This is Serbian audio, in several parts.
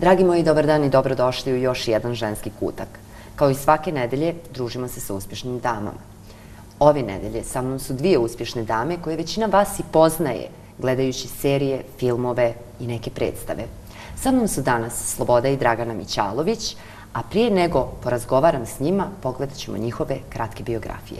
Dragi moji, dobar dan i dobrodošli u još jedan ženski kutak. Kao i svake nedelje, družimo se sa uspješnim damama. Ove nedelje sa mnom su dvije uspješne dame koje većina vas i poznaje, gledajući serije, filmove i neke predstave. Sa mnom su danas Sloboda i Dragana Mićalović, a prije nego porazgovaram s njima, pogledat ćemo njihove kratke biografije.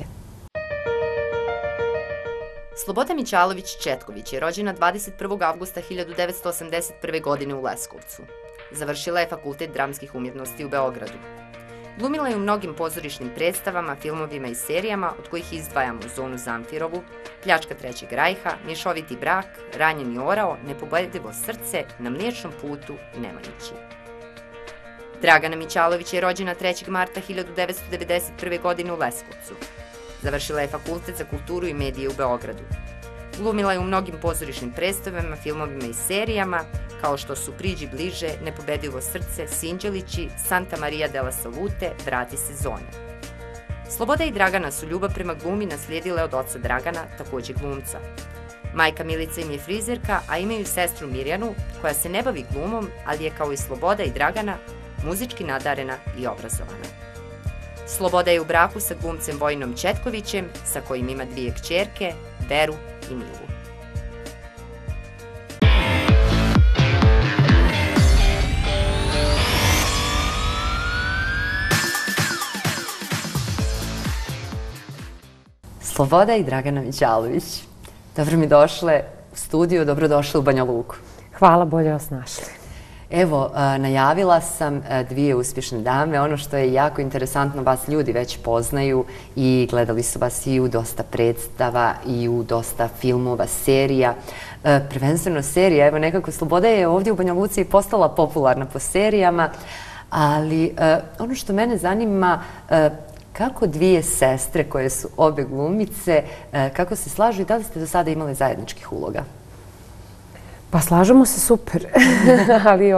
Sloboda Mićalović-Četković je rođena 21. avgusta 1981. godine u Leskovcu. Završila je Fakultet dramskih umjetnosti u Beogradu. Glumila je u mnogim pozorišnim predstavama, filmovima i serijama, od kojih izdvajamo Zonu Zamfirovu, Pljačka trećeg rajha, Mješoviti brak, Ranjeni orao, Nepobedivo srce, Na mliječnom putu i Nemanjići. Dragana Mićalović je rođena 3. marta 1991. godine u Leskovcu. Završila je Fakultet za kulturu i medije u Beogradu. Glumila je u mnogim pozorišnim predstavama, filmovima i serijama, kao što su Priđi bliže, Nepobedivo srce, Sinđelići, Santa Maria della Salute, Vrati se Zonja. Sloboda i Dragana su ljubav prema glumi naslijedile od oca Dragana, također glumca. Majka Milica im je frizerka, a imaju sestru Mirjanu, koja se ne bavi glumom, ali je kao i Sloboda i Dragana muzički nadarena i obrazovana. Sloboda je u braku sa glumcem Vojinom Četkovićem, sa kojim ima dvije kćerke, Veru i Milu. Sloboda i Dragana Mićalović, dobro mi došle u studiju, dobrodošle u Banja Luku. Hvala, bolje vas našli. Evo, najavila sam dvije uspješne dame. Ono što je jako interesantno, vas ljudi već poznaju i gledali su vas i u dosta predstava i u dosta filmova, serija. Prvenstveno serija, evo nekako Sloboda je ovdje u Banja Luci postala popularna po serijama, ali ono što mene zanima, kako dvije sestre koje su obe glumice, kako se slažu i da li ste do sada imali zajedničkih uloga? Pa slažemo se super, ali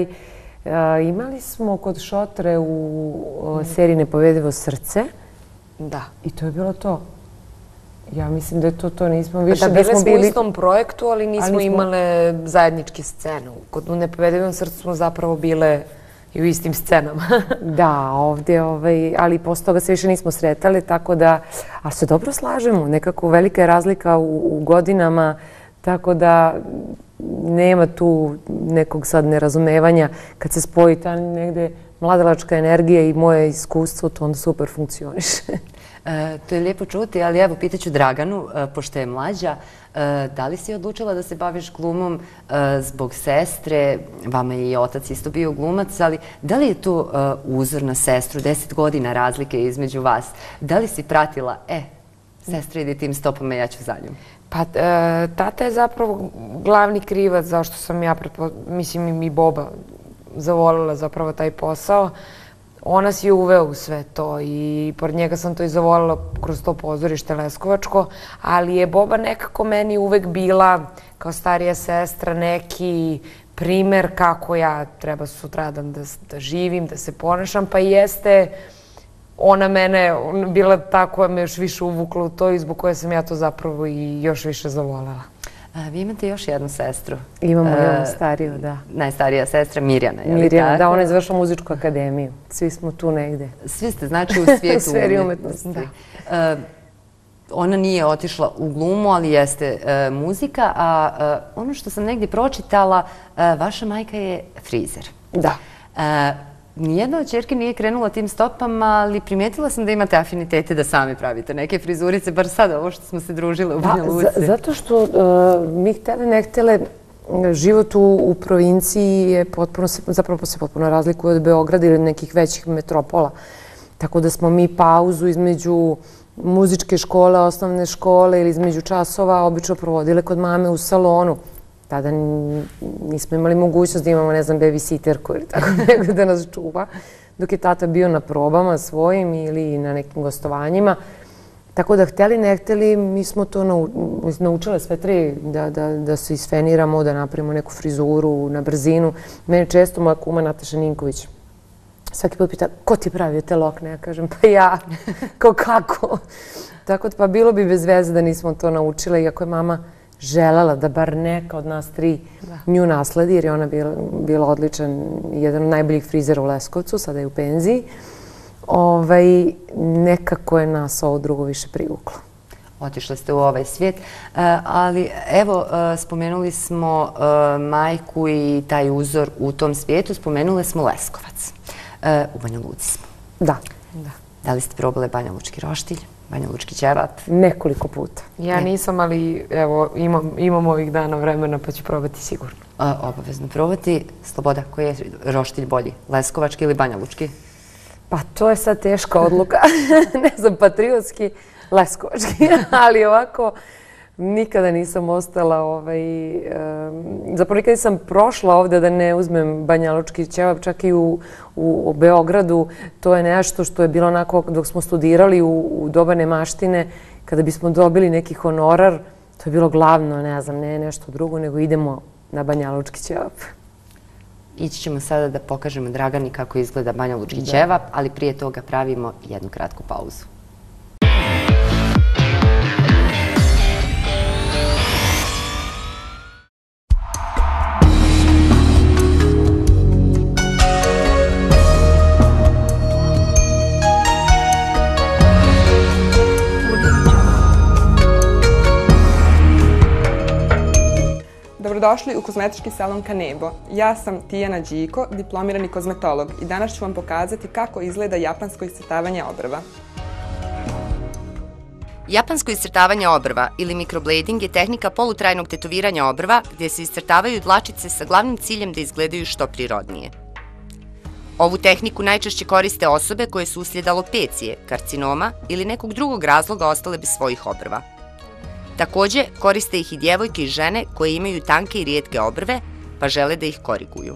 imali smo kod Šotre u seriji Nepobedivo srce. Da. I to je bilo to. Ja mislim da je to nismo više. Da, bile smo u istom projektu, ali nismo imale zajedničke scene. Kod Nepobedivom srcu smo zapravo bile i u istim scenama. Da, ovdje, ali posle toga se više nismo sretali, tako da, ali se dobro slažemo. Nekako velika je razlika u godinama, tako da nema tu nekog sad nerazumevanja. Kad se spoji ta negde mladalačka energija i moje iskustvo, to onda super funkcioniše. To je lijepo čuti, ali evo, pitaću Draganu, pošto je mlađa, da li si odlučila da se baviš glumom zbog sestre? Vama je i otac isto bio glumac, ali da li je to uzor na sestru, 10 godina razlike između vas? Da li si pratila, sestra ide tim stopama, ja ću za njom? Pa, tata je zapravo glavni krivac zašto sam ja, mislim i Boba, zavolila zapravo taj posao. Ona si je uveo u sve to i pored njega sam to i zavolila kroz to pozorište Leskovačko, ali je Boba nekako meni uvek bila kao starija sestra neki primer kako ja treba sutradan da živim, da se ponašam, pa jeste ona mene bila ta koja me još više uvukla u to i zbog koje sam ja to zapravo i još više zavoljela. Vi imate još jednu sestru. Imamo stariju, da. Najstarija sestra, Mirjana, je li tako? Mirjana, da, ona je završila muzičku akademiju. Svi smo tu negde. Svi ste, znači, u svijetu u sferi umetnosti. Ona nije otišla u glumu, ali jeste muzika, a ono što sam negdje pročitala, vaša majka je frizer. Da. Nijedna od ćerki nije krenula tim stopama, ali primijetila sam da imate afinitete da sami pravite neke frizurice, bar sada ovo što smo se družile u Banja Luci. Zato što mi htjeli ne htjeli, život u provinciji je zapravo se potpuno razlikuje od Beograda ili nekih većih metropola. Tako da smo mi pauzu između muzičke škole, osnovne škole ili između časova obično provodile kod mame u salonu. Tada nismo imali mogućnost da imamo, ne znam, babysitterku ili tako nego da nas čuva, dok je tata bio na probama svojim ili na nekim gostovanjima. Tako da, htjeli, ne htjeli, mi smo to naučile sve tri, da se isfeniramo, da napravimo neku frizuru na brzinu. Mene često moja kuma Nataša Ninković svaki put pita, ko ti pravio te lokne? Ja kažem, pa ja. Kao kako? Tako da, pa bilo bi bez veze da nismo to naučile, iako je mama želela da bar neka od nas tri nju nasledi, jer je ona bila odličan, jedan od najboljih frizera u Leskovcu, sada je u penziji. Nekako je nas ovo drugo više privuklo. Otišli ste u ovaj svijet, ali evo, spomenuli smo majku i taj uzor u tom svijetu, spomenuli smo Leskovac. U Banja Luci smo. Da. Da li ste probale banjalučki roštilj, banjalučki ćevap? Nekoliko puta. Ja nisam, ali evo, imam ovih dana vremena pa ću probati sigurno. Obavezno probati. Sloboda, koji je roštilj bolji, leskovački ili banjalučki? Pa to je sad teška odluka. Ne znam, patriotski, leskovački, ali ovako nikada nisam ostala, zapravo nikada nisam prošla ovde da ne uzmem banjalučki ćevap, čak i u Beogradu. To je nešto što je bilo onako dok smo studirali u doba nemaštine, kada bismo dobili neki honorar, to je bilo glavno, ne znam, ne nešto drugo, nego idemo na banjalučki ćevap. Ići ćemo sada da pokažemo Dragani kako izgleda banjalučki ćevap, ali prije toga pravimo jednu kratku pauzu. Dobrodošli u kozmetički salon Kanebo. Ja sam Tijana Điko, diplomirani kozmetolog i danas ću vam pokazati kako izgleda japansko iscrtavanje obrva. Japansko iscrtavanje obrva ili mikroblading je tehnika polutrajnog tetoviranja obrva gdje se iscrtavaju dlačice sa glavnim ciljem da izgledaju što prirodnije. Ovu tehniku najčešće koriste osobe koje su uslijed alopecije, karcinoma ili nekog drugog razloga ostale bez svojih obrva. Takođe, koriste ih i djevojke i žene koje imaju tanke i rijetke obrve, pa žele da ih koriguju.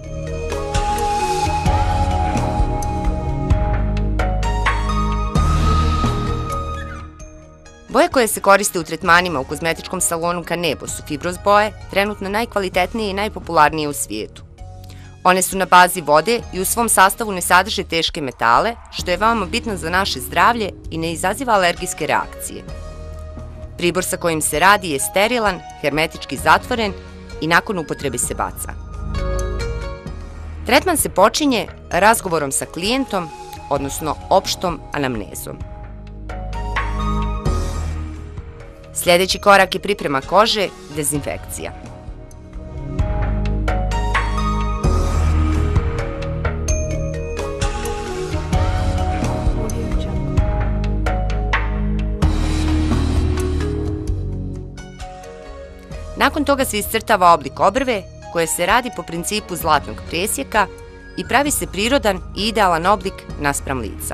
Boje koje se koriste u tretmanima u kozmetičkom salonu Kanebo su fibroz boje, trenutno najkvalitetnije i najpopularnije u svijetu. One su na bazi vode i u svom sastavu ne sadrže teške metale, što je veoma bitno za naše zdravlje i ne izaziva alergijske reakcije. Pribor sa kojim se radi je sterilan, hermetički zatvoren i nakon upotrebe se baca. Tretman se počinje razgovorom sa klijentom, odnosno opštom anamnezom. Sljedeći korak je priprema kože, dezinfekcija. Nakon toga se iscrtava oblik obrve, koje se radi po principu zlatnog presjeka i pravi se prirodan i idealan oblik naspram lica.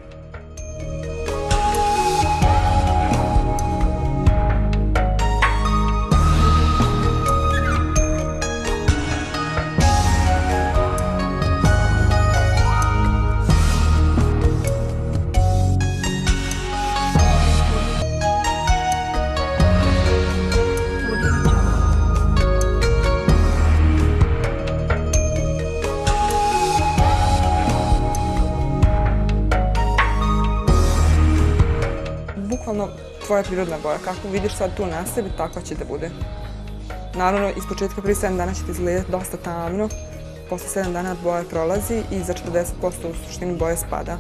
Bukvalno tvoja prirodna boja. Kako vidiš sad tu na sebi, takva će da bude. Naravno, iz početka prvi 7 dana će ti izgledati dosta tamno. Posle 7 dana boja prolazi i za 40% u suštini boje spada.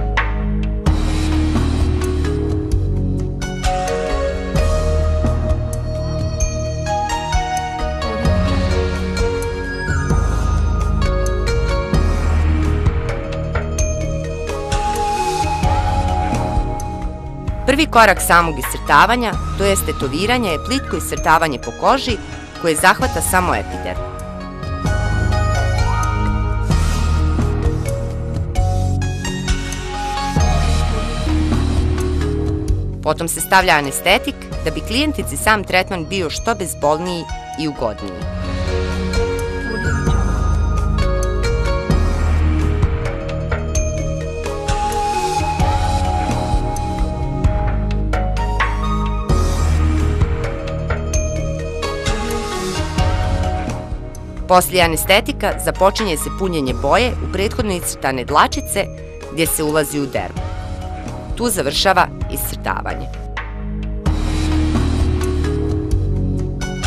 Prvi korak samog iscrtavanja, to je tetoviranje, je plitko iscrtavanje po koži koje zahvata samo epiderm. Potom se stavlja anestetik da bi klijentici sam tretman bio što bezbolniji i ugodniji. Poslije anestetika započinje se punjenje boje u prethodno iscrtane dlačice gdje se ulazi u dermu. Tu završava iscrtavanje.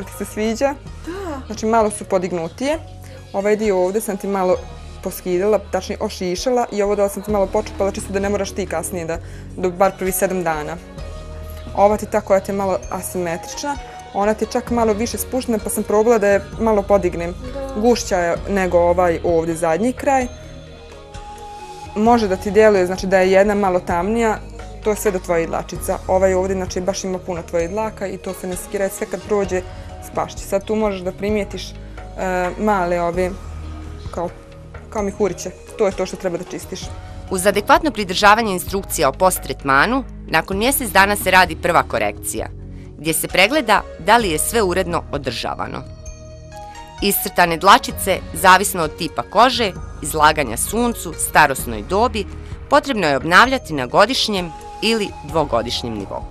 Jel ti se sviđa? Znači malo su podignutije. Ovaj dio ovdje sam ti malo poskidala, tačnije ošišala i ovo dole sam ti malo počupala čisto da ne moraš ti kasnije do bar prvi 7 dana. Ova ti ta koja ti je malo asimetrična, ona ti je čak malo više spuštena pa sam probala da je malo podignem. Gušća je nego ovaj ovdje zadnji kraj. Može da ti djeluje, znači da je jedna malo tamnija, to je sve do tvojih dlačica. Ovaj ovdje znači baš ima puno tvojih dlaka i to se ne skira, sve kad prođe spašće. Sad tu možeš da primijetiš male ove kao mihuriće. To je to što treba da čistiš. Uz adekvatno pridržavanje instrukcija o post-tretmanu, nakon mjesec dana se radi prva korekcija, gdje se pregleda da li je sve uredno održavano. Iscrtane dlačice, zavisno od tipa kože, izlaganja suncu, starosnoj dobi, potrebno je obnavljati na godišnjem ili dvogodišnjem nivou.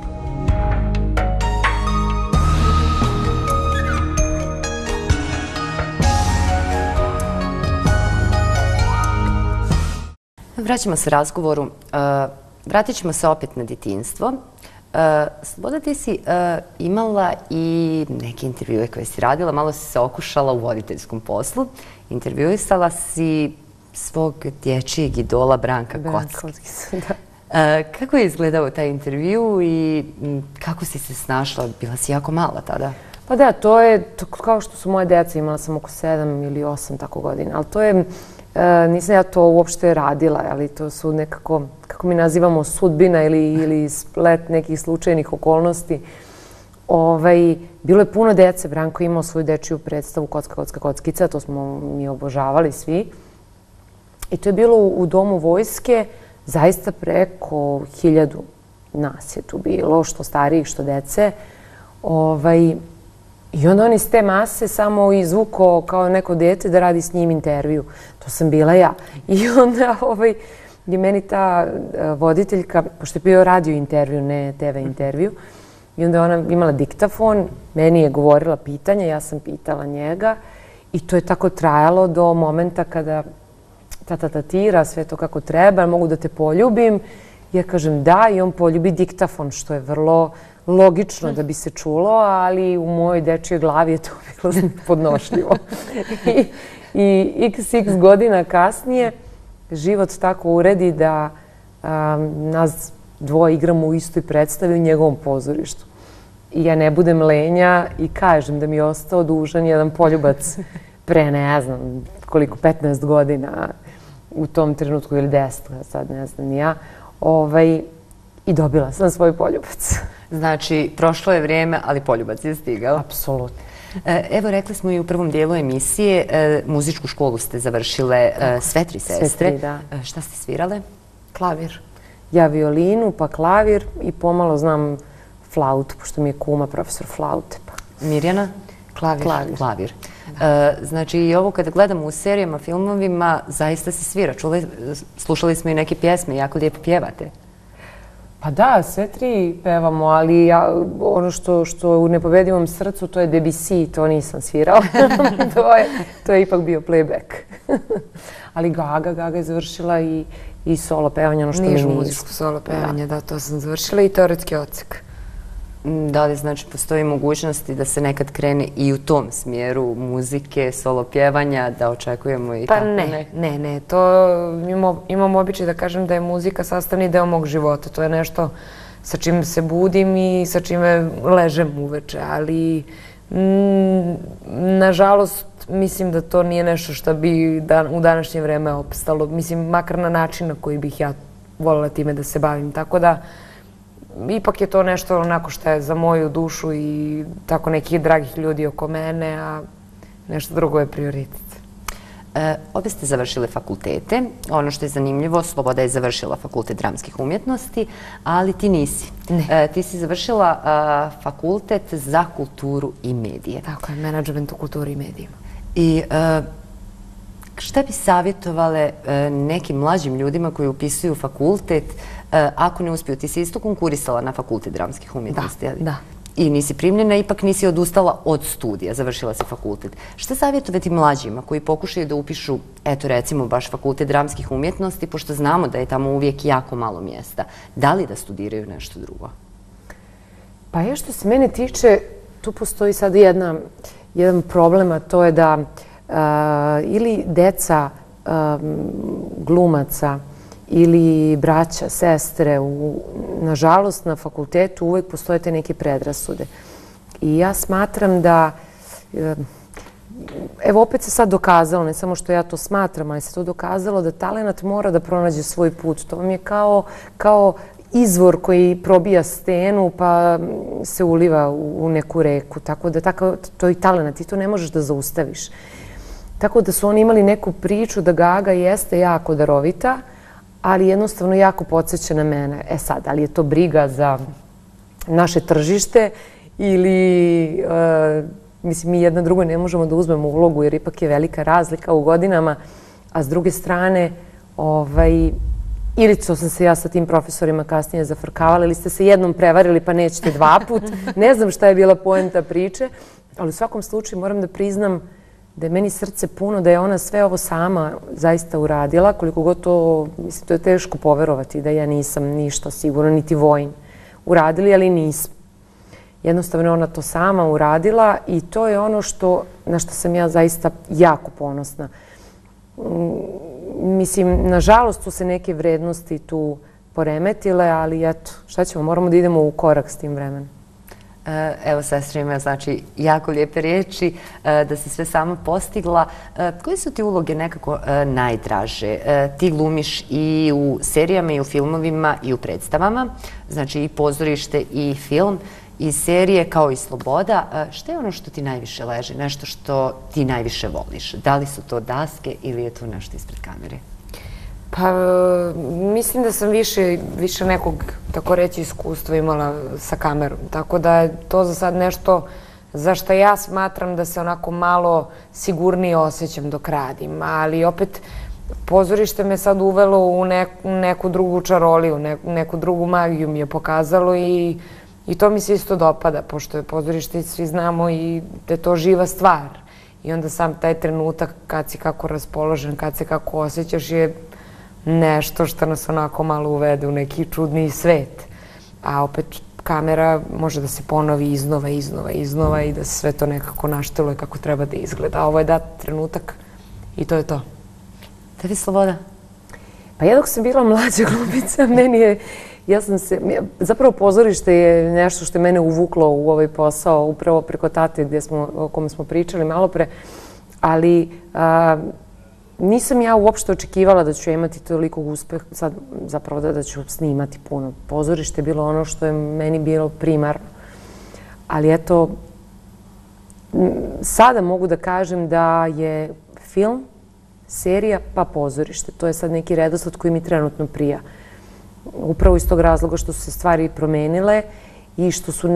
Vraćamo se razgovoru. Vratit ćemo se opet na djetinjstvo. Sloboda, ti si imala i neke intervjue koje si radila, malo si se okušala u voditeljskom poslu. Intervjuisala si svog dječjeg idola Branka Kockicu. Kako je izgledao taj intervju i kako si se snašla? Bila si jako mala tada. Pa da, to je kao što su moje djeca, imala sam oko 7 ili 8 tako godina, ali to je, nisam ja to uopšte radila, ali to su nekako, kako mi nazivamo, sudbina ili splet nekih slučajnih okolnosti. Bilo je puno djece, Branko je imao svoju dečiju predstavu Kocka, Kocka, Kockica, to smo mi obožavali svi. I to je bilo u Domu vojske, zaista preko 1000 nas je tu bilo, što starijih, što dece. I onda on iz te mase samo izvukao kao neko dete da radi s njim intervju. To sam bila ja. I onda je meni ta voditeljka, pošto je bio radio intervju, ne TV intervju, i onda ona imala diktafon, meni je govorila pitanja, ja sam pitala njega i to je tako trajalo do momenta kada tata tatira, sve to kako treba, mogu da te poljubim. Ja kažem da i on poljubi diktafon, što je vrlo logično da bi se čulo, ali u mojoj dečjoj glavi je to bilo podnošljivo. I x godina kasnije život tako uredi da nas dvoje igramo u istoj predstavi u njegovom pozorištu. I ja ne budem lenja i kažem da mi je ostao dužan jedan poljubac pre, ne znam, koliko, 15 godina u tom trenutku ili 10, sad ne znam ni ja. I dobila sam svoj poljubac. Znači, prošlo je vrijeme, ali poljubac je stigao. Apsolutno. Evo, rekli smo i u prvom dijelu emisije, muzičku školu ste završile sve tri sestre. Sve tri, da. Šta ste svirale? Klavir. Ja violinu, pa klavir i pomalo znam flautu, pošto mi je kuma profesor flaute. Mirjana? Klavir. Znači, i ovo kada gledamo u serijama, filmovima, zaista se svira. Slušali smo i neke pjesme, jako lijepo pjevate. Pa da, sve tri pevamo, ali ono što je u nepobedivom srcu, to je Debussy, to nisam svirala. To je ipak bio playback. Ali Gaga je završila i solo pevanje, ono što mi nižu muzičku solo pevanje, da, to sam završila i teoretski odsek. Da li znači postoji mogućnosti da se nekad krene i u tom smjeru muzike, solo pjevanja, da očekujemo i tako ne? Pa ne, to imam običaj da kažem da je muzika sastavni deo mog života. To je nešto sa čim se budim i sa čime ležem uveče, ali nažalost mislim da to nije nešto što bi u današnje vreme opstalo. Mislim, makar na način na koji bih ja voljela time da se bavim, tako da ipak je to nešto onako što je za moju dušu i tako nekih dragih ljudi oko mene, a nešto drugo je prioritet. Obje ste završile fakultete. Ono što je zanimljivo, Sloboda je završila fakultet dramskih umjetnosti, ali ti nisi. Ne. Ti si završila fakultet za kulturu i medije. Tako je, menadžment u kulturi i medijima. I šta bi savjetovale nekim mlađim ljudima koji upisuju fakultet ako ne uspiju? Ti si isto konkurisala na fakultet dramskih umjetnosti. Da. I nisi primljena, ipak nisi odustala od studija, završila si fakultet. Šta savjetovati mlađima koji pokušaju da upišu, eto recimo, baš fakultet dramskih umjetnosti, pošto znamo da je tamo uvijek jako malo mjesta. Da li da studiraju nešto drugo? Pa što se mene tiče, tu postoji sad jedan problem, a to je da ili deca glumaca ili braća, sestre, nažalost na fakultetu uvek postoje te neke predrasude. I ja smatram da, evo opet se sad dokazalo, ne samo što ja to smatram, ali se to dokazalo da talenat mora da pronađe svoj put. To vam je kao izvor koji probija stenu pa se uliva u neku reku. Tako da to je talenat, ti to ne možeš da zaustaviš. Tako da su oni imali neku priču da Gaga jeste jako darovita, ali jednostavno jako podsjeća na mene. E sad, ali je to briga za naše tržište ili, mislim, mi jedna drugoj ne možemo da uzmemo ulogu jer ipak je velika razlika u godinama, a s druge strane, ili sam se ja sa tim profesorima kasnije zafrkavala, ili ste se jednom prevarili pa nećete dva put. Ne znam šta je bila poenta priče, ali u svakom slučaju moram da priznam da je meni srce puno, da je ona sve ovo sama zaista uradila, koliko god to, mislim, to je teško poverovati da ja nisam ništa sigurno, niti Vojin uradili, ali nisam. Jednostavno ona to sama uradila i to je ono na što sam ja zaista jako ponosna. Mislim, nažalost su se neke vrednosti tu poremetile, ali eto, šta ćemo, moramo da idemo u korak s tim vremenom. Evo, sestra ima, znači, jako lijepe riječi, da si sve sama postigla. Koje su ti uloge nekako najdraže? Ti glumiš i u serijama, i u filmovima, i u predstavama, znači i pozorište, i film, i serije, kao i sloboda. Šta je ono što ti najviše leži, nešto što ti najviše voliš? Da li su to daske ili je to nešto ispred kamere? Pa, mislim da sam više nekog, tako reći, iskustva imala sa kamerom. Tako da je to za sad nešto za što ja smatram da se onako malo sigurnije osjećam dok radim. Ali opet, pozorište me sad uvelo u neku drugu čaroliju, neku drugu magiju mi je pokazalo i to mi se isto dopada, pošto je pozorište, svi znamo, i da je to živa stvar. I onda sam taj trenutak kad si kako raspoložen, kad se kako osjećaš je nešto što nas onako malo uvede u neki čudni svet. A opet kamera može da se ponovi iznova i da se sve to nekako našteluje kako treba da izgleda. A ovo je dat trenutak i to je to. Tebi sloboda? Pa ja dok sam bila mlađa glumica, zapravo pozorište je nešto što je mene uvuklo u ovaj posao, upravo preko tate o kome smo pričali malo pre, ali nisam ja uopšte očekivala da ću imati toliko uspeha, sad zapravo da ću snimati puno. Pozorište je bilo ono što je meni bilo primarno. Ali eto, sada mogu da kažem da je film, serija pa pozorište. To je sad neki redosled koji mi trenutno prija. Upravo iz tog razloga što su se stvari promenile i što su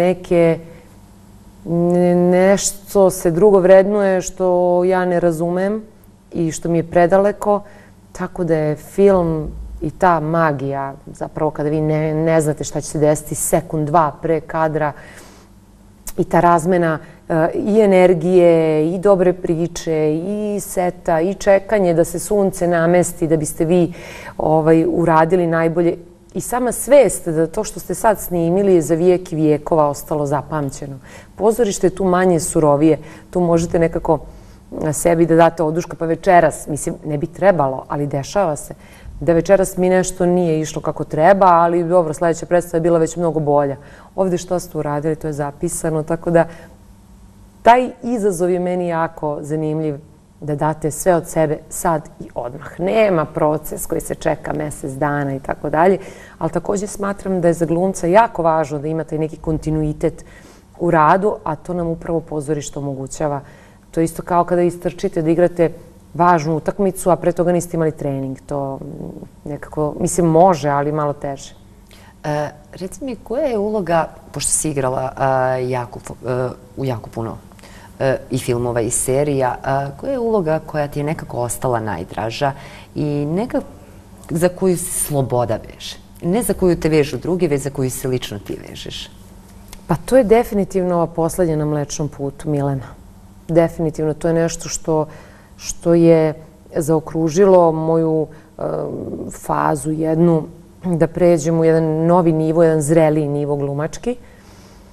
nešto se drugo vrednuje što ja ne razumem i što mi je predaleko, tako da je film i ta magija, zapravo kada vi ne znate šta će se desiti sekund, dva pre kadra, i ta razmena i energije, i dobre priče, i seta, i čekanje da se sunce namesti, da biste vi uradili najbolje. I sama svest da to što ste sad snimili je za vijek i vijekova ostalo zapamćeno. Pozorište je tu manje surovije, tu možete nekako sebi da date oduška, pa večeras, mislim, ne bi trebalo, ali dešava se da večeras mi nešto nije išlo kako treba, ali dobro, sledeća predstava je bila već mnogo bolja. Ovde što ste uradili, to je zapisano, tako da taj izazov je meni jako zanimljiv, da date sve od sebe sad i odmah. Nema proces koji se čeka mesec dana i tako dalje, ali takođe smatram da je za glumca jako važno da imate neki kontinuitet u radu, a to nam upravo pozorište omogućava. To je isto kao kada istrčite da igrate važnu utakmicu, a pre toga niste imali trening. To nekako, mislim, može, ali malo teže. Reci mi, koja je uloga, pošto si igrala u jako puno i filmova i serija, koja je uloga koja ti je nekako ostala najdraža i za koju se sloboda veže? Ne za koju te vežu drugi, već za koju se lično ti vežeš. Pa to je definitivno ova poslednja na Mlečnom putu, Milena. Definitivno, to je nešto što je zaokružilo moju fazu jednu, da pređem u jedan novi nivo, jedan zreliji nivo glumački.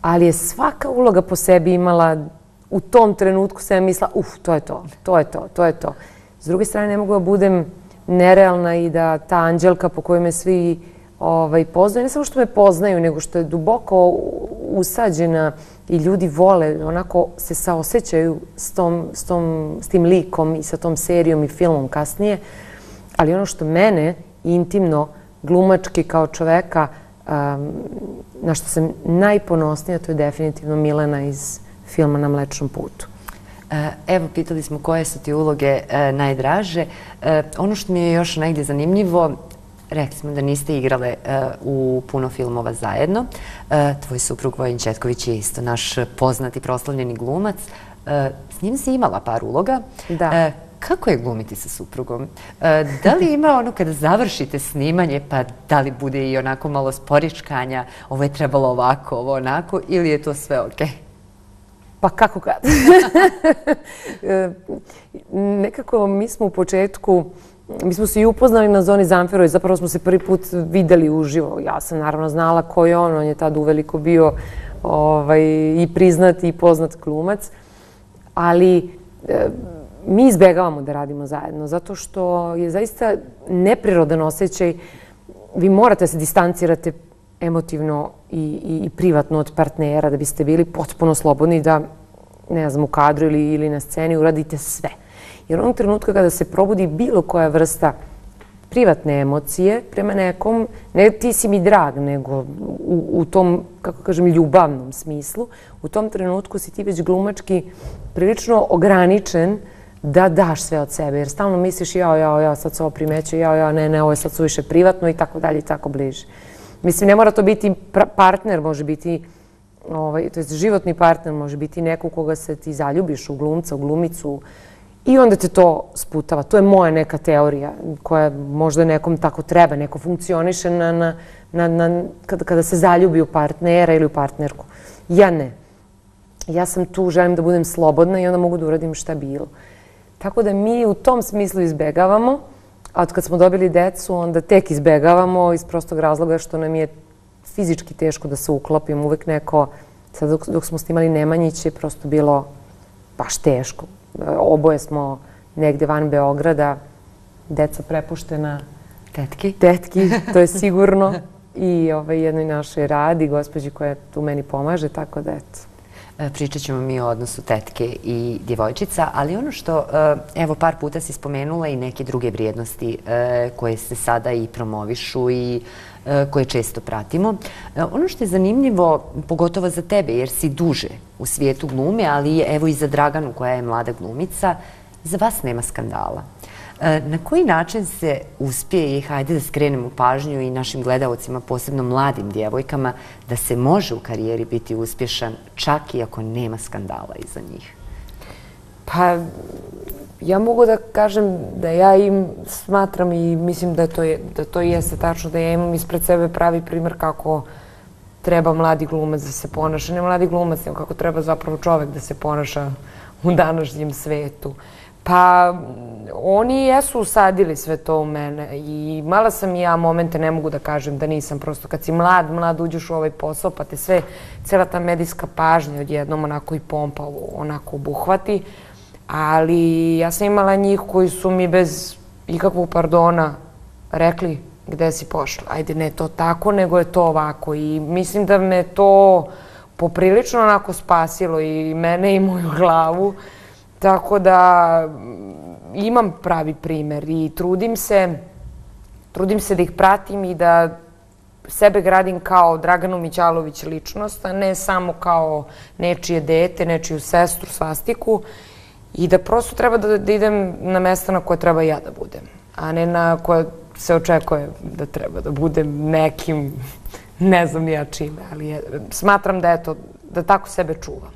ali je svaka uloga po sebi imala, u tom trenutku sam mislila, to je to, to je to, to je to. S druge strane, ne mogu da budem nerealna i da ta Anđelka po kojoj me svi poznaju, ne samo što me poznaju, nego što je duboko usađena i ljudi vole, onako se saosećaju s tim likom i sa tom serijom i filmom kasnije. Ali ono što mene intimno, glumački kao čoveka, na što sam najponosnija, to je definitivno Milena iz filma Na Mlečnom putu. Evo, pitali smo koje su ti uloge najdraže. Ono što mi je još negdje zanimljivo, rekli smo da niste igrale u puno filmova zajedno. Tvoj suprug Vojin Ćetković je isto naš poznati proslavljeni glumac. S njim si imala par uloga. Da. Kako je glumiti sa suprugom? Da li ima ono kada završite snimanje, pa da li bude i onako malo sporičkanja, ovo je trebalo ovako, ovo onako, ili je to sve okej? Pa kako kad? Nekako mi smo u početku, mi smo se i upoznali na Zoni Zamferovoj, zapravo smo se prvi put videli uživo. Ja sam naravno znala ko je on je tad uveliko bio i priznat i poznat glumac, ali mi izbegavamo da radimo zajedno, zato što je zaista neprirodan osjećaj. Vi morate se distancirate emotivno i privatno od partnera da biste bili potpuno slobodni da, ne znam, u kadru ili na sceni uradite sve. Jer onog trenutka kada se probudi bilo koja vrsta privatne emocije prema nekom, ne ti si mi drag, nego u tom, kako kažem, ljubavnom smislu, u tom trenutku si ti već glumački prilično ograničen da daš sve od sebe, jer stalno misliš ja, sad se ovo primećuje, ne, ovo je sad suviše privatno i tako dalje i tako bliže. Mislim, ne mora to biti partner, može biti, to je životni partner, može biti neko u koga se ti zaljubiš, u glumca, u glumicu, i onda te to sputava. To je moja neka teorija koja možda nekom tako treba, neko funkcioniše kada se zaljubi u partnera ili u partnerku. Ja ne. Ja sam tu, želim da budem slobodna i onda mogu da uradim šta bilo. Tako da mi u tom smislu izbegavamo, a od kad smo dobili decu, onda tek izbegavamo iz prostog razloga što nam je fizički teško da se uklopimo. Uvek neko, sad dok smo snimali Nemanjić je prosto bilo baš teško. Oboje smo negde van Beograda, deca prepuštena tetki, to je sigurno. I jednoj našoj Radi, gospođi koja tu meni pomaže, tako da eto. Pričat ćemo mi o odnosu tetke i djevojčica, ali ono što, evo, par puta si spomenula i neke druge vrijednosti koje se sada i promovišu i koje često pratimo. Ono što je zanimljivo, pogotovo za tebe, jer si duže u svijetu glume, ali evo i za Draganu koja je mlada glumica, za vas nema skandala. Na koji način se uspije, i hajde da skrenemo pažnju i našim gledalcima, posebno mladim djevojkama, da se može u karijeri biti uspješan čak i ako nema skandala iza njih? Pa, ja mogu da kažem da ja im smatram i mislim da to jeste tačno, da ja imam ispred sebe pravi primjer kako treba mladi glumac da se ponaša. Ne mladi glumac, nego kako treba zapravo čovek da se ponaša u današnjem svetu. Pa, oni jesu usadili sve to u mene i mala sam i ja momente, ne mogu da kažem da nisam, prosto kad si mlad uđeš u ovaj posao pa te cela ta medijska pažnja odjednom onako i pompa onako obuhvati, ali ja sam imala njih koji su mi bez ikakvog pardona rekli gde si pošla, ajde ne to tako nego je to ovako i mislim da me to poprilično onako spasilo i mene i moju glavu. Tako da imam pravi primer i trudim se da ih pratim i da sebe gradim kao Draganu Mićalović ličnost, a ne samo kao nečije dete, nečiju sestru, svastiku i da prosto treba da idem na mesta na koje treba ja da budem, a ne na koje se očekuje da treba da budem nekim, ne znam ni ja čime, ali smatram da tako sebe čuvam.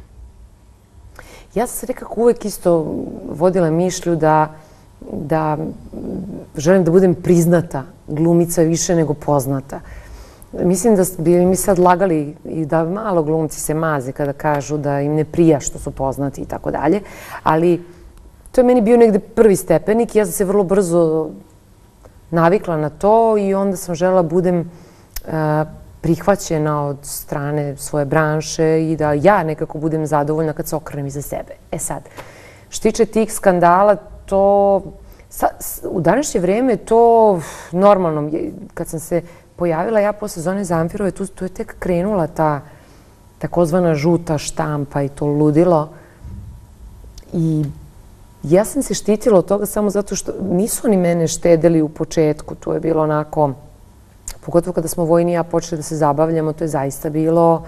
Ja sam se nekako uvek isto vodila mišlju da želim da budem priznata glumica više nego poznata. Mislim da bi mi sad lagali i da malo glumci se maze kada kažu da im ne prija što su poznati i tako dalje, ali to je meni bio negde prvi stepenik i ja sam se vrlo brzo navikla na to i onda sam želela budem prihvaćena od strane svoje branše i da ja nekako budem zadovoljna kad se okrenem iza sebe. E sad, što tiče tih skandala, to u današnje vreme to normalno, kad sam se pojavila ja posle Zone Zamfirove, tu je tek krenula ta takozvana žuta štampa i to ludilo. I ja sam se štitila od toga samo zato što nisu oni mene štedeli u početku. To je bilo onako, pogotovo kada smo Vojni i ja počeli da se zabavljamo, to je zaista bilo,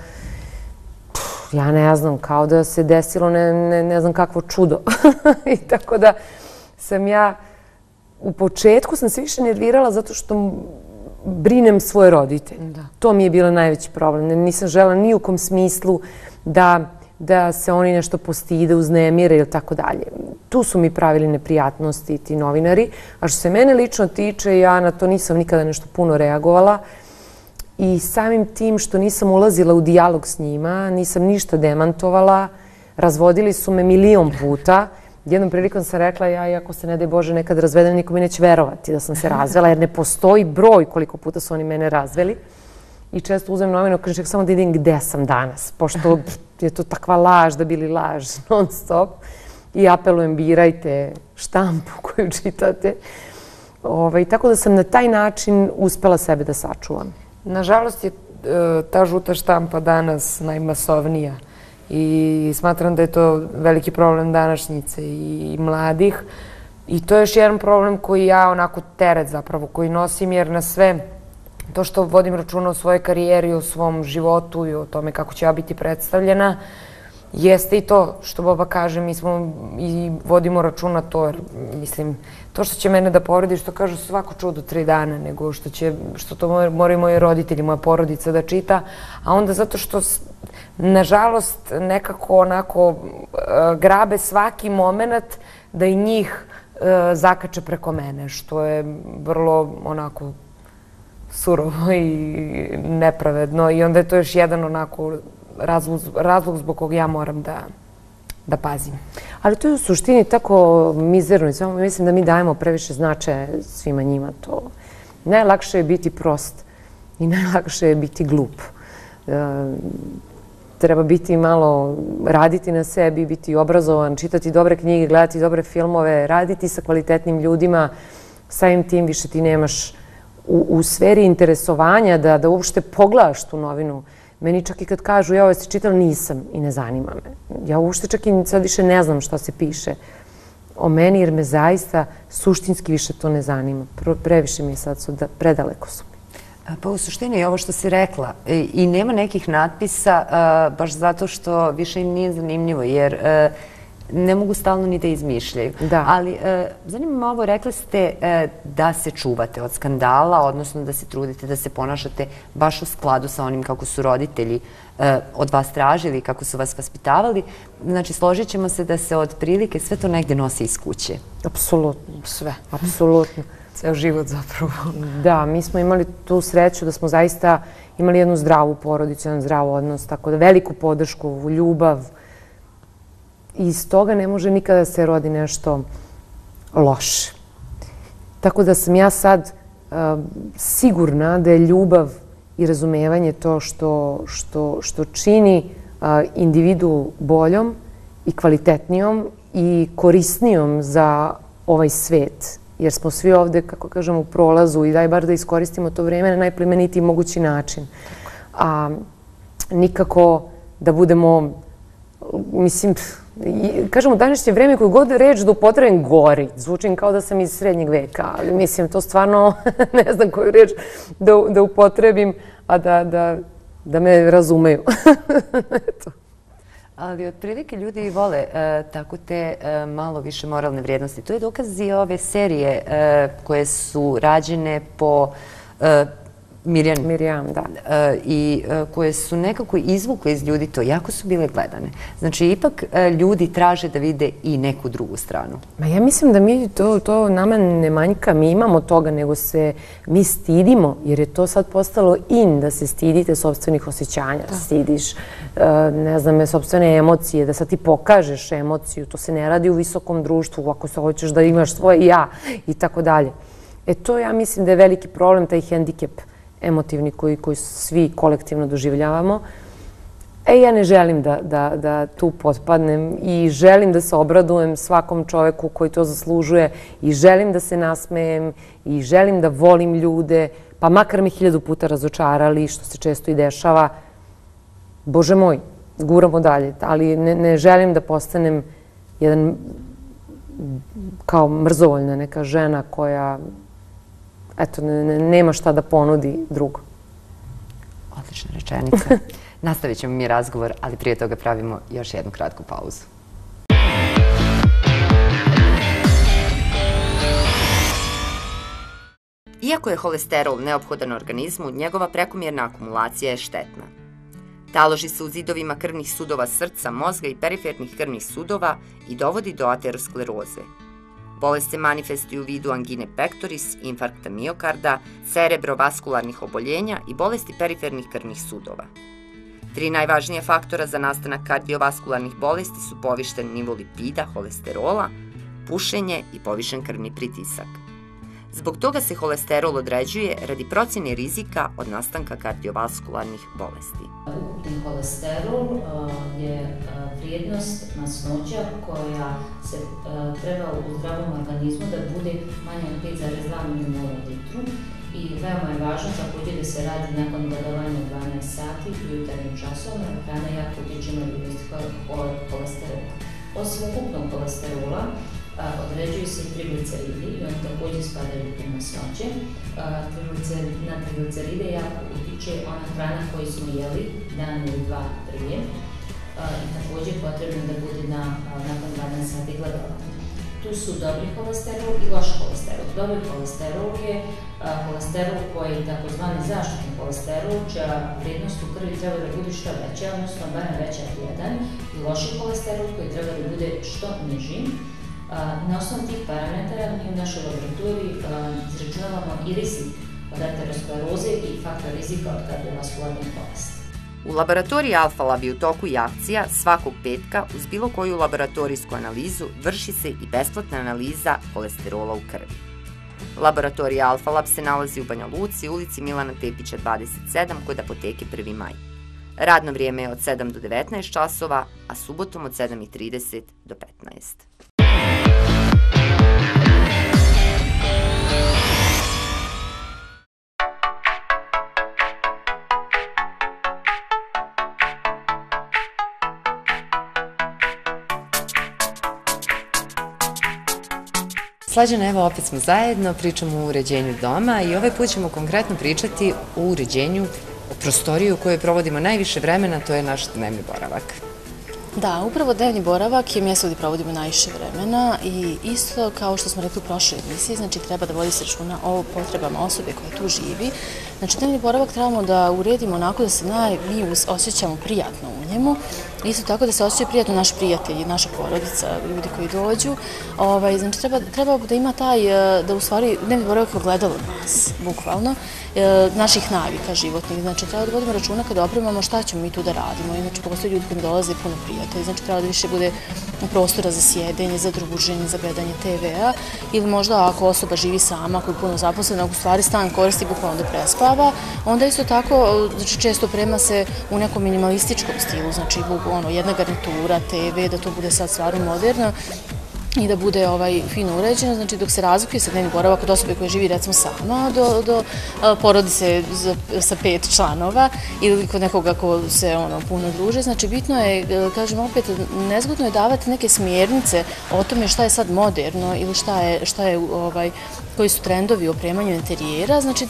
ja ne znam, kao da se desilo ne znam kakvo čudo. I tako da sam ja, u početku sam se više nervirala zato što brinem svoje roditelje. To mi je bilo najveći problem. Nisam želela ni u kom smislu da se oni nešto postide, uznemire ili tako dalje. Tu su mi pravili neprijatnosti ti novinari. A što se mene lično tiče, ja na to nisam nikada nešto puno reagovala. I samim tim što nisam ulazila u dijalog s njima, nisam ništa demantovala, razvodili su me milion puta. Jednom prilikom sam rekla, ja iako se ne daj Bože nekad razvedem, niko mi neće verovati da sam se razvela, jer ne postoji broj koliko puta su oni mene razveli. I često uzmem novinu, kažem samo da vidim gde sam danas, pošto je to takva laž da bili laž non stop. I apelujem, birajte štampu koju čitate. Tako da sam na taj način uspela sebe da sačuvam. Nažalost je ta žuta štampa danas najmasovnija i smatram da je to veliki problem današnjice i mladih. I to je još jedan problem koji ja onako teret zapravo koji nosim, jer na sve to što vodim računa o svojoj karijeri, o svom životu i o tome kako će ja biti predstavljena, jeste i to što Boba kaže, mi smo i vodimo računa to, jer mislim, to što će mene da povredi, što kažu svako čudo 3 dana, nego što to moraju moji roditelji, moja porodica da čita, a onda zato što, nažalost, nekako onako grabe svaki moment da i njih zakače preko mene, što je vrlo onako surovo i nepravedno i onda je to još jedan onako razlog zbog kog ja moram da pazim. Ali to je u suštini tako mizerno i samo mislim da mi dajemo previše značaja svima njima. Najlakše je biti prost i najlakše je biti glup. Treba biti malo, raditi na sebi, biti obrazovan, čitati dobre knjige, gledati dobre filmove, raditi sa kvalitetnim ljudima. Samim tim više ti nemaš u sferi interesovanja da uopšte pogledaš tu novinu. Meni čak i kad kažu, ja ovo jesi čitala, nisam i ne zanima me. Ja uopšte čak i sad više ne znam šta se piše o meni, jer me zaista suštinski više to ne zanima. Previše mi je sad, predaleko su mi. Pa u suštini ovo što si rekla, i nema nekih natpisa, baš zato što više im nije zanimljivo, jer ne mogu stalno ni da izmišljaju. Ali zanima me ovo, rekli ste da se čuvate od skandala, odnosno da se trudite, da se ponašate baš u skladu sa onim kako su roditelji od vas tražili, kako su vas vaspitavali. Znači, složit ćemo se da se od prilike sve to negde nosi iz kuće. Apsolutno. Sve. Apsolutno. Ceo život zapravo. Da, mi smo imali tu sreću da smo zaista imali jednu zdravu porodicu, jedan zdrav odnos, tako da veliku podršku, ljubav. I iz toga ne može nikada da se rodi nešto loše. Tako da sam ja sad sigurna da je ljubav i razumevanje to što čini individu boljom i kvalitetnijom i korisnijom za ovaj svet. Jer smo svi ovde, kako kažem, u prolazu i daj bar da iskoristimo to vreme na najplemenitiji mogući način. A nikako da budemo, mislim, kažemo, današnje vreme koju god reč da upotrebim gori. Zvučim kao da sam iz srednjeg veka, ali mislim, to stvarno ne znam koju reč da upotrebim, a da me razumeju. Ali otprilike ljudi vole tako te malo više moralne vrijednosti. To je dokaz i ove serije koje su rađene po Mirjam, da. I koje su nekako izvukle iz ljudi to. Jako su bile gledane. Znači, ipak ljudi traže da vide i neku drugu stranu. Ma ja mislim da mi to nama ne manjka. Mi imamo toga, nego se mi stidimo, jer je to sad postalo in da se stidite sopstvenih osjećanja. Stidiš, ne znam, sopstvene emocije, da sad ti pokažeš emociju. To se ne radi u visokom društvu, ako se hoćeš da imaš svoje ja i tako dalje. To ja mislim da je veliki problem, taj hendikep emotivni, koji svi kolektivno doživljavamo. Ja ne želim da tu potpadnem i želim da se obradujem svakom čoveku koji to zaslužuje i želim da se nasmejem i želim da volim ljude, pa makar mi 1000 puta razočarali, što se često i dešava. Bože moj, guramo dalje, ali ne želim da postanem jedan kao mrzovoljna neka žena koja, eto, nema šta da ponudi drugo. Odlična rečenica. Nastavit ćemo mi razgovor, ali prije toga pravimo još jednu kratku pauzu. Iako je holesterol neophodan organizmu, njegova prekomjerna akumulacija je štetna. Taloži se u zidovima krvnih sudova srca, mozga i perifernih krvnih sudova i dovodi do ateroskleroze. Bolest se manifestuje u vidu angine pectoris, infarkta miokarda, cerebrovaskularnih oboljenja i bolesti perifernih krvnih sudova. 3 najvažnija faktora za nastanak kardiovaskularnih bolesti su povišten nivo lipida, holesterola, pušenje i povišen krvni pritisak. Zbog toga se holesterol određuje radi procjene rizika od nastanka kardiovaskularnih bolesti. Ukupni holesterol je vrijednost masnoća koja se treba u zdravom organizmu da bude manja od 5,2 mmol u litru i veoma je važno također da se radi nakon gladovanja 12 sati u jutarnjim časovima, hrana jako utiče na vrijednost holesterola. Osim ukupnog holesterola, određuju se i trigliceridi i oni također spadaju u masnoće. Na trigliceride jako utiče ona hrana koju smo jeli dan ili 2 prije i također potrebno da bude nakon 12 sati gladovanja. Tu su dobri holesterol i loš holesterol. Dobri holesterol je holesterol koji je takozvani zaštitni holesterol, čija vrijednost u krvi treba da bude što veća, odnosno barem veća od 1, i loši holesterol koji treba da bude što niži. Na osnovu tih parametara mi u našoj laboratoriji izračunavamo i rizik od ateroskleroze i faktor rizika od kardiovaskularnih bolesti. U laboratoriji Alfa Lab je u toku i akcija svakog petka uz bilo koju laboratorijsku analizu vrši se i besplatna analiza holesterola u krvi. Laboratorij Alfa Lab se nalazi u Banja Luci, ulici Milana Tepića 27, kod apoteke 1. maj. Radno vrijeme je od 7 do 19 časova, a subotom od 7:30 do 15. Slađana, evo opet smo zajedno, pričamo o uređenju doma i ovaj put ćemo konkretno pričati o uređenju prostorije u kojoj provodimo najviše vremena, to je naš dnevni boravak. Da, upravo dnevni boravak je mjesto gdje provodimo najviše vremena i isto kao što smo rekli u prošloj emisiji, znači treba da vodi se računa o potrebama osobe koja tu živi. Znači dnevni boravak trebamo da uredimo onako da se mi osjećamo prijatno u njemu. Isto tako da se osjećaju prijatno naši prijatelji, naša porodica, ljudi koji dođu. Znači treba da ima taj, da u stvari dnevni boravak ogledalo nas, bukvalno, naših navika životnih. Znači treba da vodimo računa kada opremamo šta ćemo mi tu da radimo. Znači postoje ljudi koji dolaze puno prijatelji, znači treba da više bude prostora za sjedenje, za druženje, za gledanje TV-a ili možda ako osoba živi sama, ako je puno zaposlena, ako u stvari stan koristi bukvalno da prespava, onda isto tako, znači često oprema se u nekom minimalističkom stilu, znači jedna garnitura, TV, da to bude sad stvarno moderno i da bude fino uređeno, znači dok se razlikuje sa dnevni boravak od osobe koja živi recimo sama do porodice sa 5 članova ili kod nekoga ko se puno druže, znači bitno je, kažem opet, nezgodno je davati neke smjernice o tome šta je sad moderno ili koji su trendovi u opremanju interijera, znači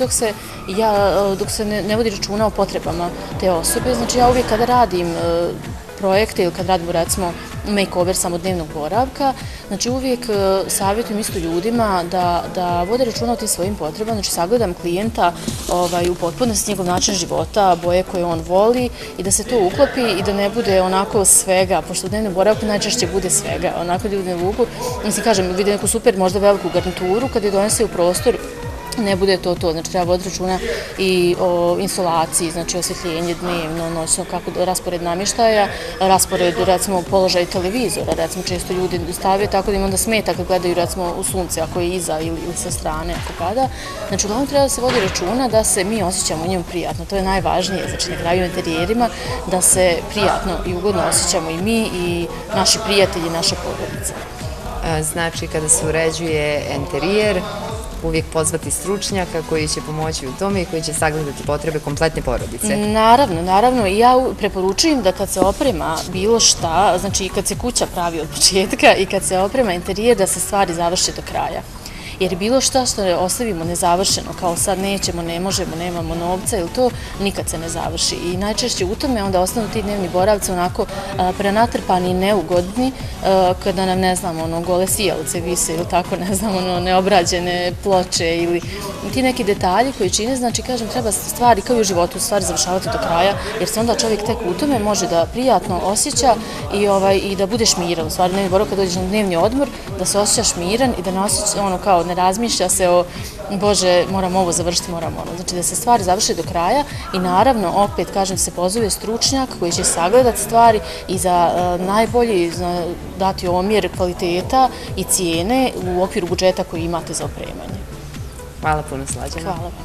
dok se ne vodi računa o potrebama te osobe, znači ja uvijek kada radim projekte ili kad radimo recimo make-over samodnevnog boravka, znači uvijek savjetujem isto ljudima da vode računa o tim svojim potrebama, znači sagledam klijenta u potpunosti njegov način života, boje koje on voli i da se to uklopi i da ne bude onako svega, pošto u dnevnom boravku najčešće bude svega, onako ljudi ne vuku, mislim kažem, vide neku super možda veliku garnituru, kad je donese u prostor ne bude to. Znači, treba voditi računa i o insolaciji, znači osvjetljenje dnevno, noćno, kako raspored namještaja, raspored, recimo, položaj televizora, recimo, često ljudi stavio tako da im onda smeta kad gledaju, recimo, u sunce, ako je iza ili sa strane, ako pada. Znači, uglavnom treba da se vodi računa da se mi osjećamo u njemu prijatno. To je najvažnije, znači, na kraju interijerima, da se prijatno i ugodno osjećamo i mi i naši prijatelji i naša porodica. Znači, kada se uređuje interijer, uvijek pozvati stručnjaka koji će pomoći u tome i koji će sagledati potrebe kompletne porodice. Naravno. I ja preporučujem da kad se oprema bilo šta, znači kad se kuća pravi od početka i kad se oprema interijer, da se stvari završe do kraja. Jer bilo šta što ostavimo nezavršeno, kao sad nećemo, ne možemo, nemamo novca ili to, nikad se ne završi. I najčešće u tome onda ostanu ti dnevni boravci onako prenatrpani i neugodni, kada nam, ne znam, gole sijalice vise ili tako, ne znam, neobrađene ploče ili ti neki detalji koji čine, znači, kažem, treba stvari, kao i u životu, stvari završavati do kraja, jer se onda čovjek tek u tome može da prijatno osjeća i da budeš miran. U stvari, dnevni boravak kad dođeš na dnevni odmor, da se osjećaš miran i da ne osjeća, kao ne razmišlja se o Bože, moram ovo završiti, moram ono. Znači da se stvari završe do kraja i naravno, opet kažem, se pozove stručnjak koji će sagledati stvari i za najbolji dati omjer kvaliteta i cijene u okviru budžeta koji imate za opremanje. Hvala puno, Slađana. Hvala vam.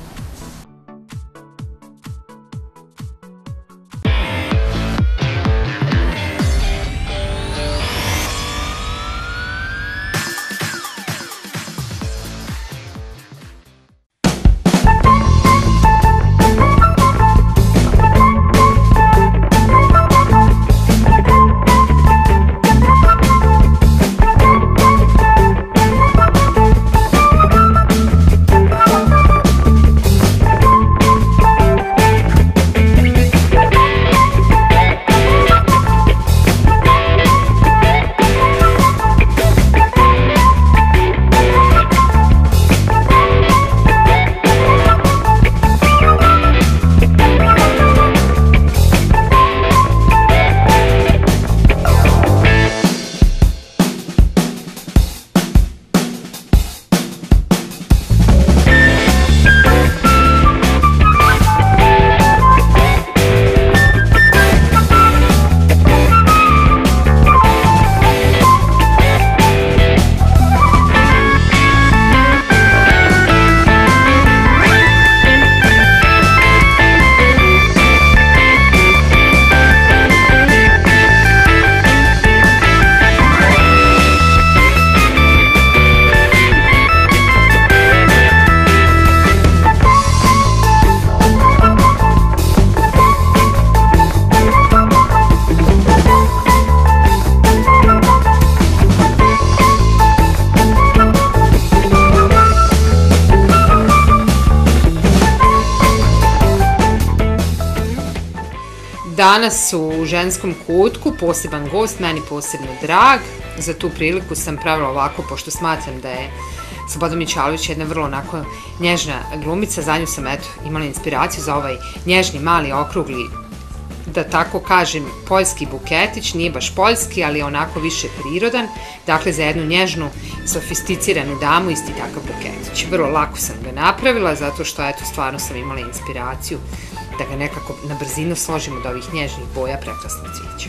Danas u ženskom kutku poseban gost, meni posebno drag. Za tu priliku sam pravila ovako, pošto smatram da je Slobodan Mićalović jedna vrlo onako nježna glumica. Za nju sam imala inspiraciju za ovaj nježni, mali, okrugli, da tako kažem, poljski buketić. Nije baš poljski, ali je onako više prirodan. Dakle, za jednu nježnu, sofisticiranu damu isti takav buketić. Vrlo lako sam ga napravila, zato što, stvarno sam imala inspiraciju da ga nekako na brzinu složimo od ovih nježnih boja prekrasnog cvijeća.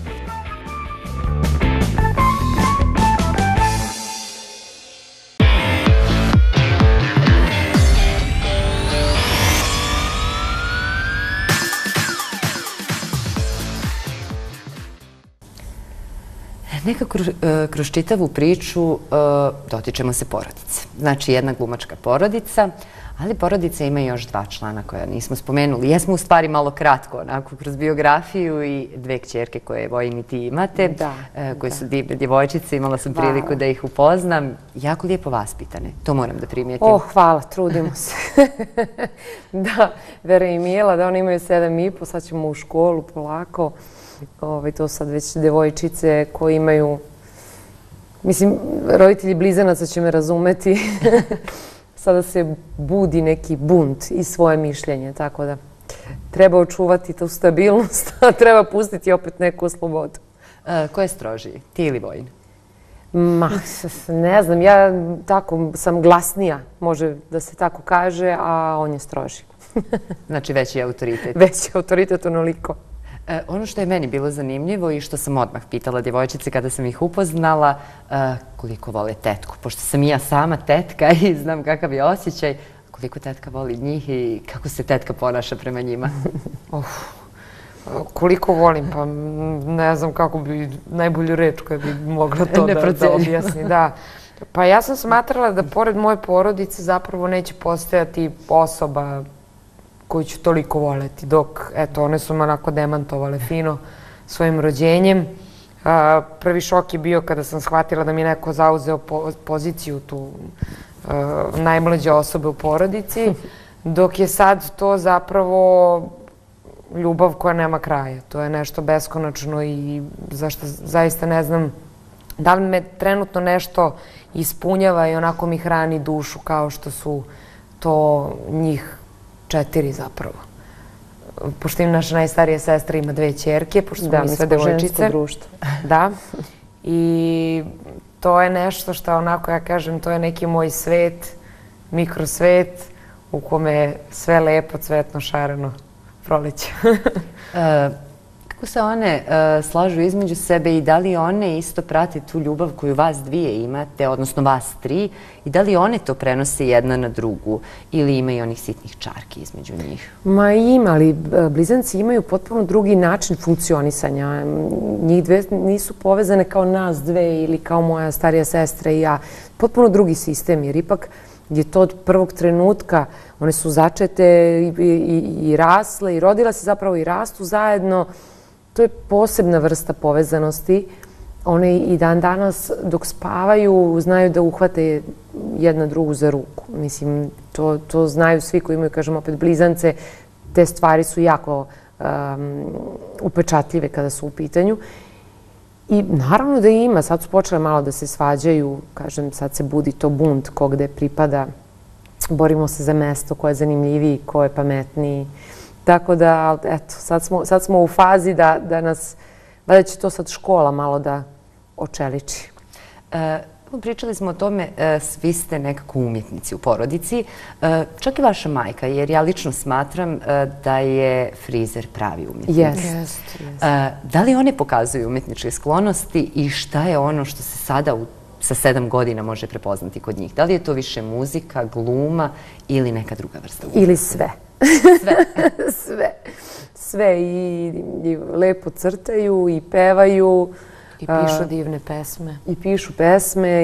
Nekako kroz čitavu priču dotičemo se porodice. Znači, jedna glumačka porodica, ali porodica ima još 2 člana koja nismo spomenuli. Jesmo u stvari malo kratko, onako, kroz biografiju i 2 kćerke koje, Vojin, i ti imate, koje su divne djevojčice. Imala sam priliku da ih upoznam. Jako lijepo vaspitane, to moram da primijetim. Hvala, trudimo se. Da, Vera i Mijela, da oni imaju 7,5, sad ćemo u školu polako. To sad već djevojčice koje imaju, mislim, roditelji blizanaca će me razumeti, sada se budi neki bunt i svoje mišljenje, tako da treba očuvati tu stabilnost, a treba pustiti opet neku slobodu. Ko je strožiji, ti ili Vojin? Ma, ne znam, ja tako sam glasnija, može da se tako kaže, a on je stroži. Znači veći autoritet. Veći autoritet onoliko. Ono što je meni bilo zanimljivo i što sam odmah pitala djevojčice kada sam ih upoznala, koliko vole tetku. Pošto sam i ja sama tetka i znam kakav je osjećaj, koliko tetka voli njih i kako se tetka ponaša prema njima. Koliko volim, pa ne znam kako bi najbolju reč koja bi mogla to da objasni. Da. Pa ja sam smatrala da pored moje porodice zapravo neće postojati osoba koju ću toliko voleti, dok, eto, one su me onako demantovale fino svojim rođenjem. Prvi šok je bio kada sam shvatila da mi neko zauzeo poziciju tu najmlađe osobe u porodici, dok je sad to zapravo ljubav koja nema kraja. To je nešto beskonačno i zašto zaista ne znam da li me trenutno nešto ispunjava i onako mi hrani dušu kao što su to njih 4 zapravo. Pošto im naša najstarija sestra ima 2 ćerke, pošto smo mi sve devojčice. Da. I to je nešto što onako, ja kažem, to je neki moj svet, mikrosvet u kome je sve lepo, cvetno, šareno proleće. Kako se one slažu između sebe i da li one isto prate tu ljubav koju vas dvije imate, odnosno vas 3, i da li one to prenose jedna na drugu ili ima i onih sitnih čarki između njih? Ma ima, ali blizanci imaju potpuno drugi način funkcionisanja. Njih dve nisu povezane kao nas dve ili kao moja starija sestra i ja. Potpuno drugi sistem, jer ipak je to od prvog trenutka, one su začete i rasle i rodila se zapravo i rastu zajedno. To je posebna vrsta povezanosti. One i dan danas dok spavaju znaju da uhvate jedna drugu za ruku. Mislim, to znaju svi koji imaju, kažem opet, blizance. Te stvari su jako upečatljive kada su u pitanju. I naravno da ima, sad su počele malo da se svađaju, kažem, sad se budi to bunt ko gde pripada. Borimo se za mesto ko je zanimljiviji, ko je pametniji. Tako da, eto, sad smo u fazi da nas, valjda će to sad škola malo da očeliči. Pričali smo o tome, svi ste nekako umjetnici u porodici, čak i vaša majka, jer ja lično smatram da je frizer pravi umjetnik. Jeste. Da li one pokazuju umjetničke sklonosti i šta je ono što se sada sa 7 godina može prepoznati kod njih? Da li je to više muzika, gluma ili neka druga vrsta umjetnika? Ili sve. Sve. Sve. I lepo crtaju i pevaju. I pišu divne pesme. I pišu pesme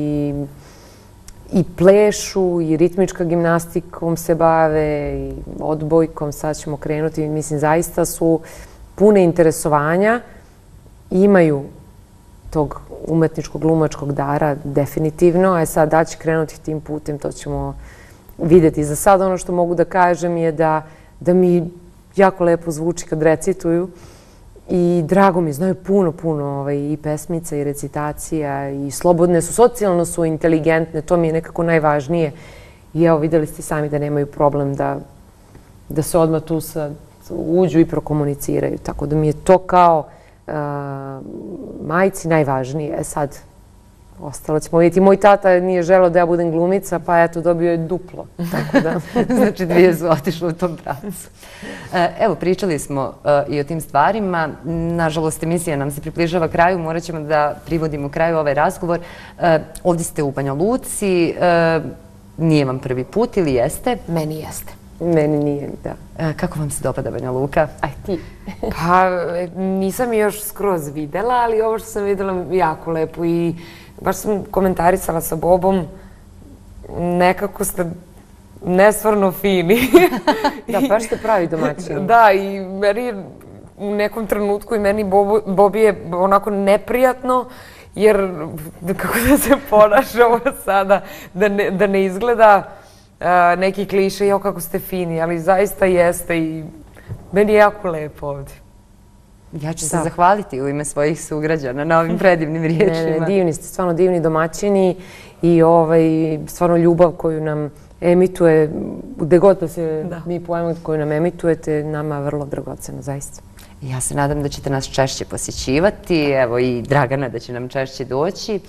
i plešu i ritmička gimnastikom se bave i odbojkom. Sad ćemo krenuti. Mislim, zaista su pune interesovanja. Imaju tog umetničkog glumačkog dara definitivno. A sad da će krenuti tim putem, to ćemo vidjeti. Za sad ono što mogu da kažem je da mi jako lepo zvuči kad recituju. I drago mi, znaju puno i pesmica i recitacija i slobodne su, socijalno su inteligentne, to mi je nekako najvažnije. I evo, videli ste sami da nemaju problem da se odmah tu uđu i prokomuniciraju. Tako da mi je to kao majci najvažnije. Sad, ostalo ćemo vidjeti. Moj tata nije želeo da ja budem glumica, pa eto, dobio je duplo. Znači, dvije su otišle u tom pravcu. Evo, pričali smo i o tim stvarima. Nažalost, emisija nam se približava kraju. Morat ćemo da privodimo kraju ovaj razgovor. Ovdje ste u Banja Luci. Nije vam prvi put ili jeste? Meni jeste. Meni nije, da. Kako vam se dopada Banja Luka? Aj, ti. Pa, nisam još skroz videla, ali ovo što sam videla jako lepo i baš sam komentarisala sa Bobom, nekako ste nestvarno fini. Da, baš ste pravi domaćini. Da, i meni u nekom trenutku i meni Bobi je onako neprijatno, jer kako da se ponaša ovo sada, da ne izgleda neki kliše, jao kako ste fini, ali zaista jeste i meni je jako lepo ovdje. Ja ću se zahvaliti u ime svojih sugrađana na ovim predivnim riječima. Ne, divni ste, stvarno divni domaćini i stvarno ljubav koju nam emituje, gde god da se mi pojavimo koju nam emitujete, nama je vrlo dragoceno, zaista. Ja se nadam da ćete nas češće posjećivati, evo i Dragana da će nam češće doći.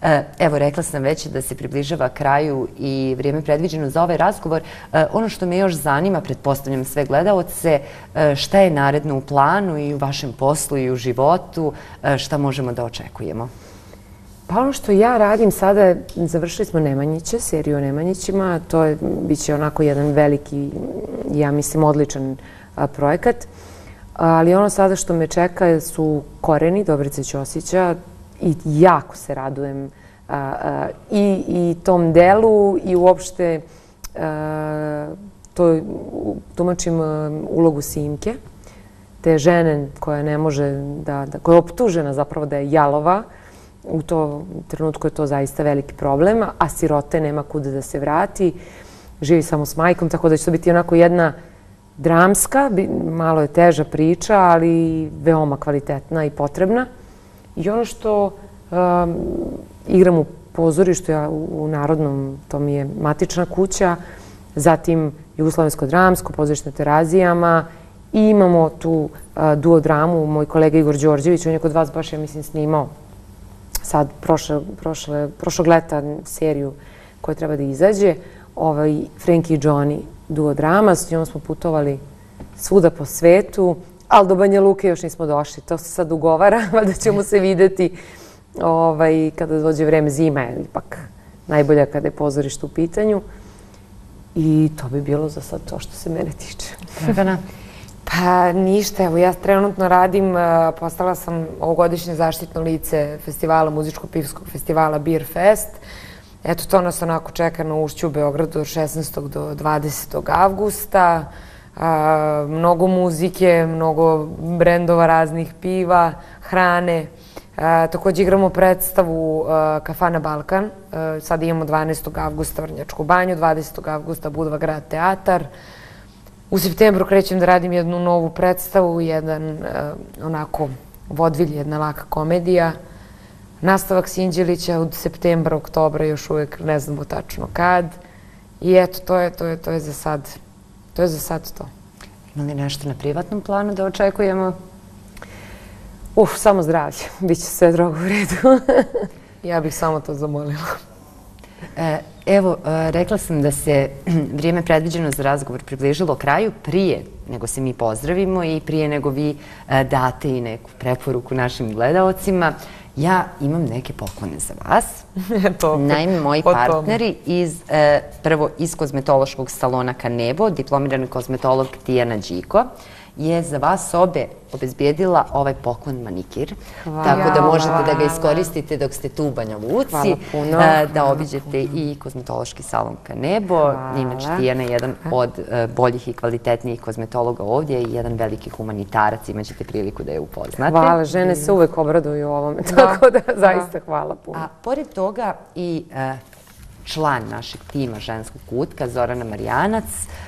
Evo, rekla sam već da se približava kraju i vrijeme predviđeno za ovaj razgovor. Ono što me još zanima, pretpostavljam sve gledaoce, šta je naredno u planu i u vašem poslu i u životu, šta možemo da očekujemo? Pa ono što ja radim sada, završili smo Nemanjiće, seriju o Nemanjićima, to je, bit će onako jedan veliki, ja mislim, odličan projekat. Ali ono sada što me čeka su Koreni Dobrice Ćosića i jako se radujem i tom delu i uopšte tumačim ulogu Simke, te žene koja ne može koja je optužena zapravo da je jalova. U tom trenutku je to zaista veliki problem, a sirote nema kuda da se vrati, živi samo s majkom, tako da će to biti onako jedna dramska, malo je teža priča, ali veoma kvalitetna i potrebna. I ono što igram u pozorištu, u Narodnom, to mi je matična kuća, zatim Jugoslovensko-dramsko, pozorište na Terazijama i imamo tu duodramu, moj kolega Igor Đorđević, on je kod vas baš, ja mislim, snimao sad prošlog leta seriju koja treba da izađe, Frankie i Johnny duodrama, s njom smo putovali svuda po svetu, ali do Banja Luke još nismo došli. To se sad ugovara, da ćemo se videti kada dođe vreme, zima je ipak najbolja kada je pozorište u pitanju. I to bi bilo za sad to što se mene tiče. Dragana? Pa ništa, evo ja trenutno radim, postala sam ovogodišnje zaštitno lice festivala, muzičko-pivskog festivala Beer Fest. Eto, to nas onako čeka na Ušću u Beogradu od 16. do 20. avgusta. Mnogo muzike, mnogo brendova raznih piva, hrane. Takođe igramo predstavu Kafana Balkan. Sada imamo 12. avgusta Vrnjačku banju, 20. avgusta Budva grad teatar. U septembru krećem da radim jednu novu predstavu, jedan onako vodvilj, jedna laka komedija. Nastavak Sinđelića od septembra, oktobra, još uvek ne znamo tačno kad. I eto, to je za sad. To je za sad to. Ima li nešto na privatnom planu da očekujemo? Samo zdravlje. Biće sve drogo u redu. Ja bih samo to zamolila. Evo, rekla sam da se vrijeme predviđeno za razgovor približilo kraju prije nego se mi pozdravimo i prije nego vi date i neku preporuku našim gledaocima. Ja imam neke poklone za vas. Naime, moji partneri prvo iz kozmetološkog salona Kanebo, diplomirani kozmetolog Tijana Điko, je za vas obe obezbijedila ovaj poklon manikir. Tako da možete da ga iskoristite dok ste tu u Banja Luci, da obiđete i kozmetološki salon Kanebo. Inače, Tijana je jedan od boljih i kvalitetnijih kozmetologa ovdje i jedan veliki humanitarac. Imaćete priliku da je upoznate. Hvala, žene se uvek obraduju ovome, tako da zaista hvala puno. A pored toga i član našeg tima ženskog kutka, Zorana Marijanac,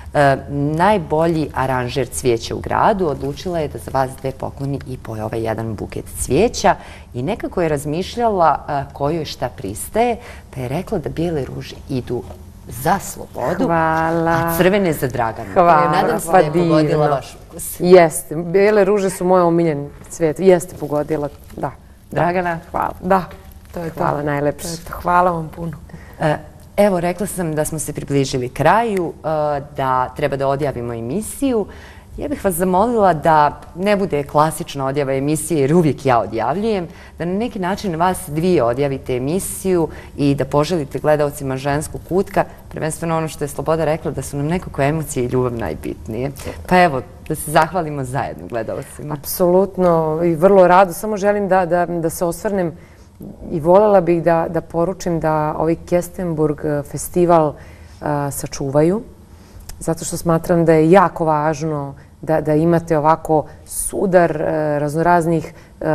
najbolji aranžer cvijeća u gradu, odlučila je da za vas dve pokloni i po ovaj jedan buket cvijeća i nekako je razmišljala kojoj šta pristaje, pa je rekla da bijele ruže idu za slobodu, a crvene za Draganu. Hvala, nadam se da je pogodila vaš ukus. Jeste, bijele ruže su moj omiljen cvijet. Jeste pogodila, da. Dragana? Hvala. Da, to je to. Hvala, najlepše. Hvala vam puno. Evo, rekla sam da smo se približili kraju, da treba da odjavimo emisiju. Ja bih vas zamolila da ne bude klasična odjava emisije, jer uvijek ja odjavljujem, da na neki način vas dvije odjavite emisiju i da poželite gledaocima ženskog kutka, prvenstveno ono što je Sloboda rekla, da su nam nekako emocije i ljubav najbitnije. Pa evo, da se zahvalimo zajedno gledaocima. Apsolutno i vrlo rado. Samo želim da se osvrnem i voljela bih da poručim da ovaj Kestenburg festival sačuvaju, zato što smatram da je jako važno da imate ovako sudar raznoraznih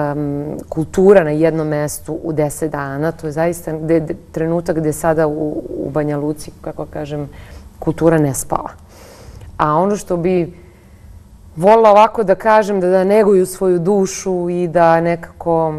kultura na jednom mestu u 10 dana. To je zaista trenutak gde sada u Banja Luci, kako kažem, kultura ne spava. A ono što bi voljela ovako da kažem, da neguju svoju dušu i da nekako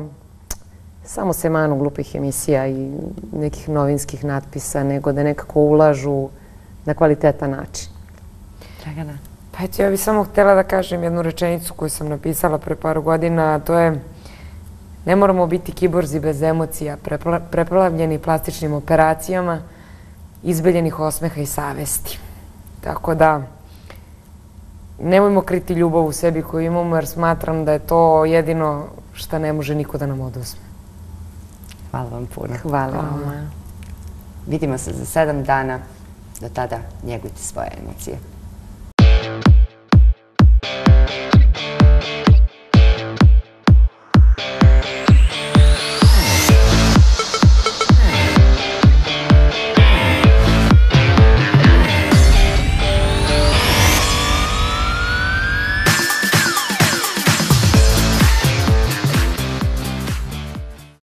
samo se manu glupih emisija i nekih novinskih natpisa, nego da nekako ulažu na kvalitetan način. Dragana? Pa eto, ja bih samo htjela da kažem jednu rečenicu koju sam napisala pre par godina, a to je Ne moramo biti kiborzi bez emocija, preplavljeni plastičnim operacijama, izbeljenih osmeha i savesti. Tako da, nemojmo kriti ljubav u sebi koju imamo, jer smatram da je to jedino što ne može niko da nam oduzme. Hvala vam puno. Hvala vam. Vidimo se za 7 dana. Do tada njegujte svoje emocije.